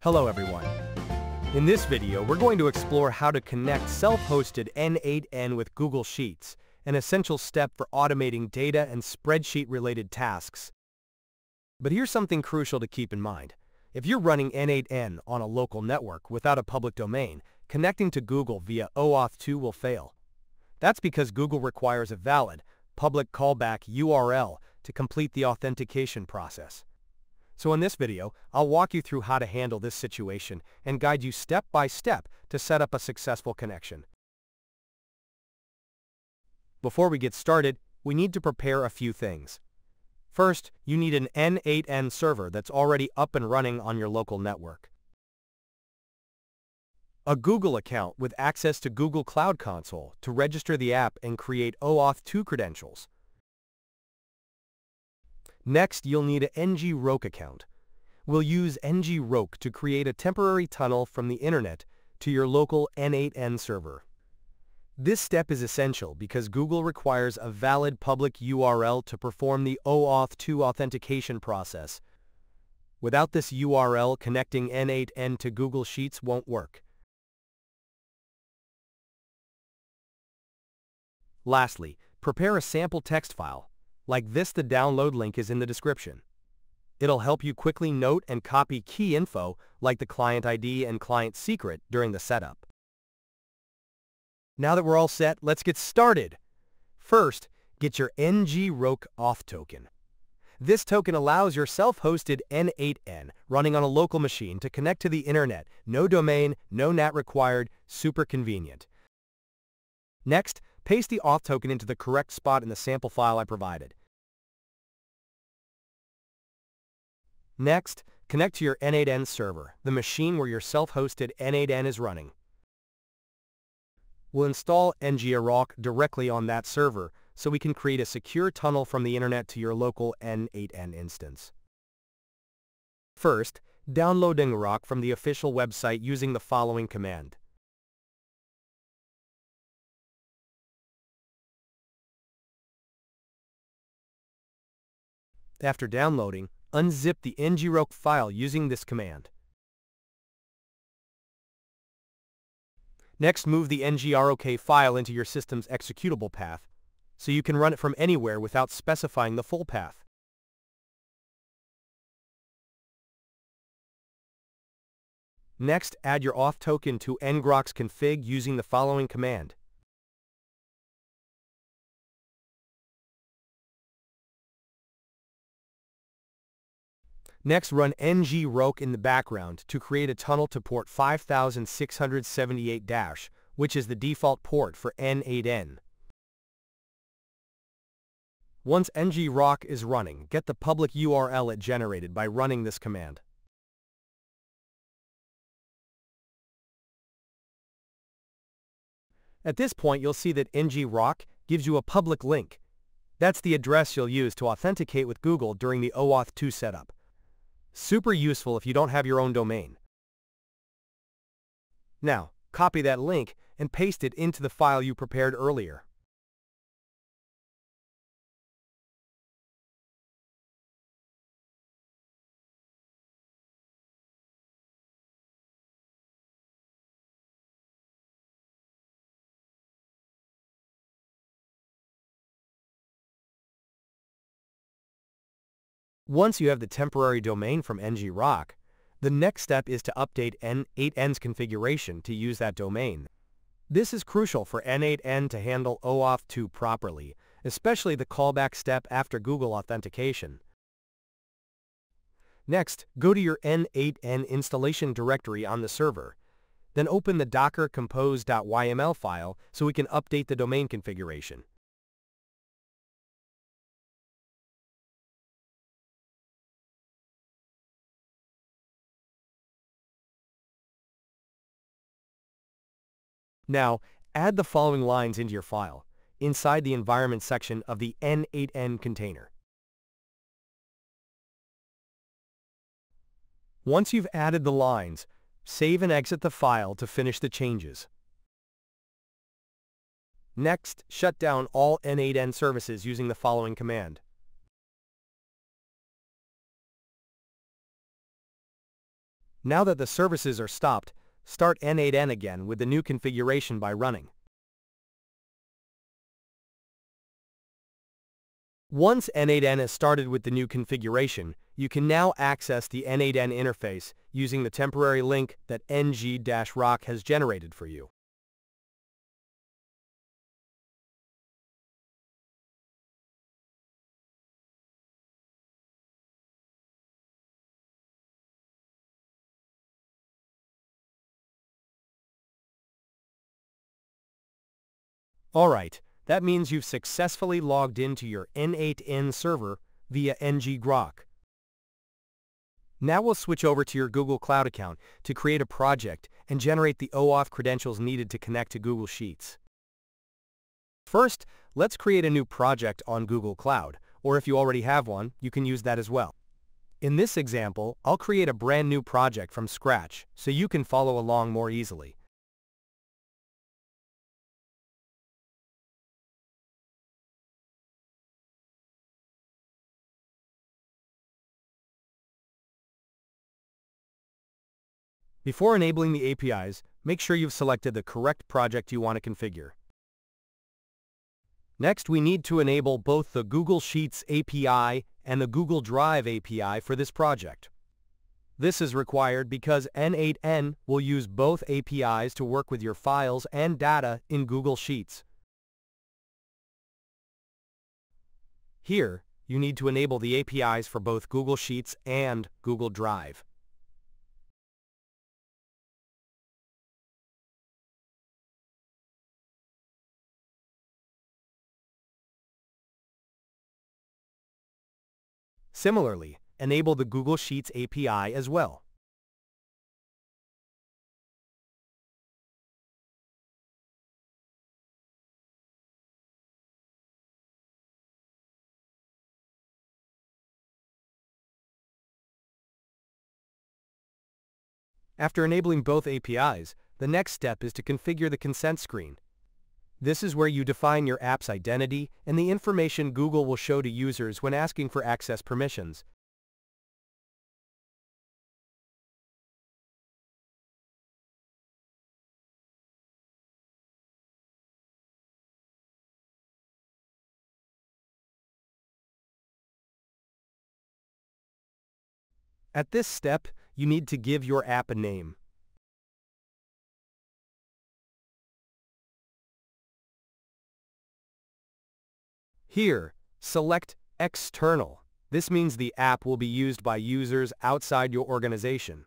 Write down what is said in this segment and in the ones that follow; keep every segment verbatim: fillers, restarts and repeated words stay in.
Hello everyone. In this video, we're going to explore how to connect self-hosted N eight N with Google Sheets, an essential step for automating data and spreadsheet-related tasks. But here's something crucial to keep in mind. If you're running N eight N on a local network without a public domain, connecting to Google via O auth two will fail. That's because Google requires a valid, public callback U R L to complete the authentication process. So in this video, I'll walk you through how to handle this situation and guide you step by step to set up a successful connection. Before we get started, we need to prepare a few things. First, you need an N eight N server that's already up and running on your local network. A Google account with access to Google Cloud Console to register the app and create O auth two credentials. Next, you'll need an ngrok account. We'll use ngrok to create a temporary tunnel from the internet to your local N eight N server. This step is essential because Google requires a valid public U R L to perform the O auth two authentication process. Without this U R L, connecting N eight N to Google Sheets won't work. Lastly, prepare a sample text file. Like this, the download link is in the description. It'll help you quickly note and copy key info like the client I D and client secret during the setup. Now that we're all set, let's get started. First, get your ngrok auth token. This token allows your self-hosted N eight N running on a local machine to connect to the internet. No domain, no N A T required, super convenient. Next, paste the auth token into the correct spot in the sample file I provided. Next, connect to your N eight N server, the machine where your self-hosted N eight N is running. We'll install ngrok directly on that server so we can create a secure tunnel from the internet to your local N eight N instance. First, download ngrok from the official website using the following command. After downloading, unzip the ngrok file using this command. Next, move the ngrok file into your system's executable path, so you can run it from anywhere without specifying the full path. Next, add your auth token to ngrok's config using the following command. Next, run ngrok in the background to create a tunnel to port five thousand six hundred seventy-eight dash, which is the default port for N eight N. Once ngrok is running, get the public U R L it generated by running this command. At this point, you'll see that ngrok gives you a public link. That's the address you'll use to authenticate with Google during the O auth two setup. Super useful if you don't have your own domain. Now, copy that link and paste it into the file you prepared earlier. Once you have the temporary domain from ngrok, the next step is to update N eight N's configuration to use that domain. This is crucial for N eight N to handle O auth two properly, especially the callback step after Google authentication. Next, go to your N eight N installation directory on the server. Then open the docker compose.yml file so we can update the domain configuration. Now, add the following lines into your file, inside the environment section of the N eight N container. Once you've added the lines, save and exit the file to finish the changes. Next, shut down all N eight N services using the following command. Now that the services are stopped, start N eight N again with the new configuration by running. Once N eight N is started with the new configuration, you can now access the N eight N interface using the temporary link that N G rok has generated for you. Alright, that means you've successfully logged into your N eight N server via ngrok. Now we'll switch over to your Google Cloud account to create a project and generate the OAuth credentials needed to connect to Google Sheets. First, let's create a new project on Google Cloud, or if you already have one, you can use that as well. In this example, I'll create a brand new project from scratch so you can follow along more easily. Before enabling the A P Is, make sure you've selected the correct project you want to configure. Next, we need to enable both the Google Sheets A P I and the Google Drive A P I for this project. This is required because N eight N will use both A P Is to work with your files and data in Google Sheets. Here, you need to enable the A P Is for both Google Sheets and Google Drive. Similarly, enable the Google Sheets A P I as well. After enabling both A P Is, the next step is to configure the consent screen. This is where you define your app's identity and the information Google will show to users when asking for access permissions. At this step, you need to give your app a name. Here, select External. This means the app will be used by users outside your organization.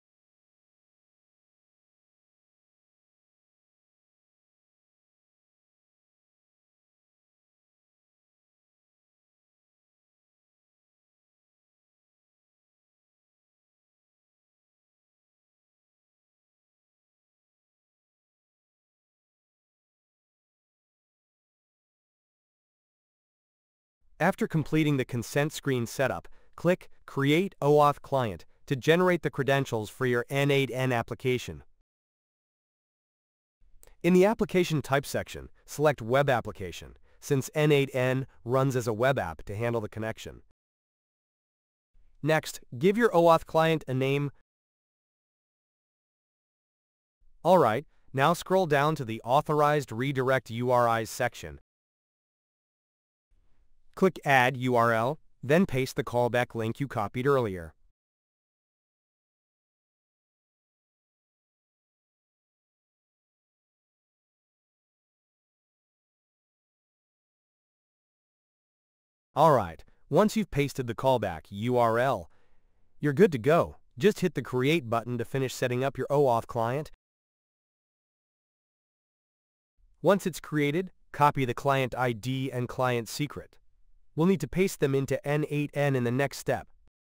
After completing the consent screen setup, click Create OAuth Client to generate the credentials for your N eight N application. In the Application Type section, select Web Application, since N eight N runs as a web app to handle the connection. Next, give your OAuth client a name. Alright, now scroll down to the Authorized Redirect U R Is section. Click Add U R L, then paste the callback link you copied earlier. Alright, once you've pasted the callback U R L, you're good to go. Just hit the Create button to finish setting up your OAuth client. Once it's created, copy the client I D and client secret. We'll need to paste them into N eight N in the next step.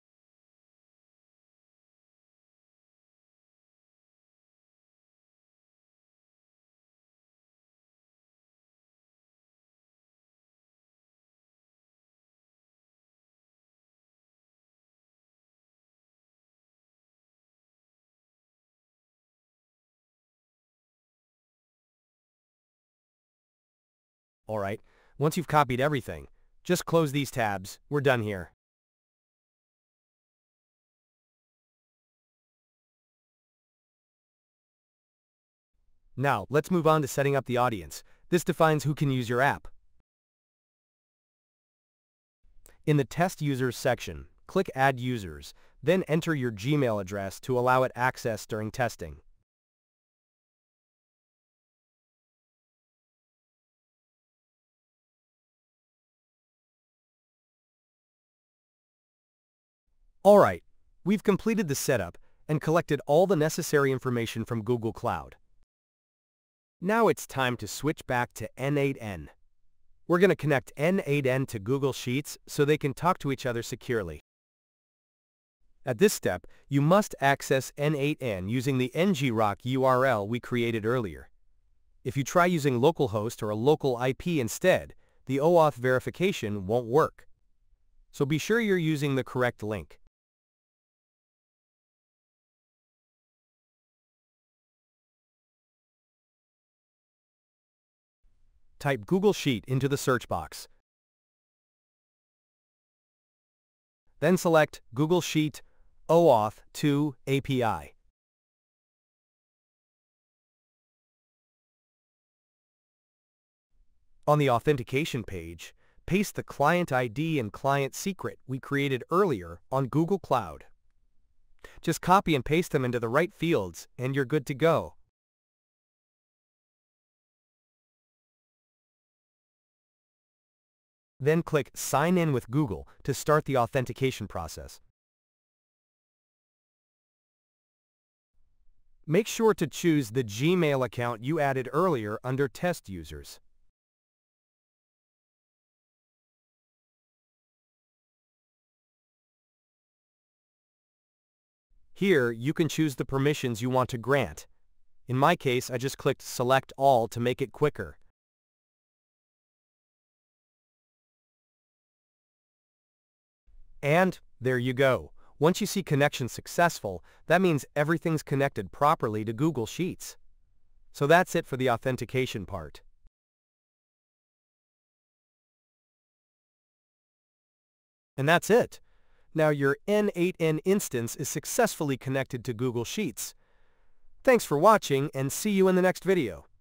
Alright, once you've copied everything, just close these tabs. We're done here. Now, let's move on to setting up the audience. This defines who can use your app. In the Test Users section, click Add Users, then enter your Gmail address to allow it access during testing. Alright, we've completed the setup and collected all the necessary information from Google Cloud. Now it's time to switch back to N eight N. We're going to connect N eight N to Google Sheets so they can talk to each other securely. At this step, you must access N eight N using the N G R O K U R L we created earlier. If you try using localhost or a local I P instead, the OAuth verification won't work. So be sure you're using the correct link. Type Google Sheet into the search box. Then select Google Sheet OAuth two A P I. On the authentication page, paste the client I D and client secret we created earlier on Google Cloud. Just copy and paste them into the right fields and you're good to go. Then click Sign in with Google to start the authentication process. Make sure to choose the Gmail account you added earlier under Test Users. Here, you can choose the permissions you want to grant. In my case, I just clicked Select All to make it quicker. And there you go. Once you see connection successful, that means everything's connected properly to Google Sheets. So that's it for the authentication part. And that's it. Now your N eight N instance is successfully connected to Google Sheets. Thanks for watching and see you in the next video.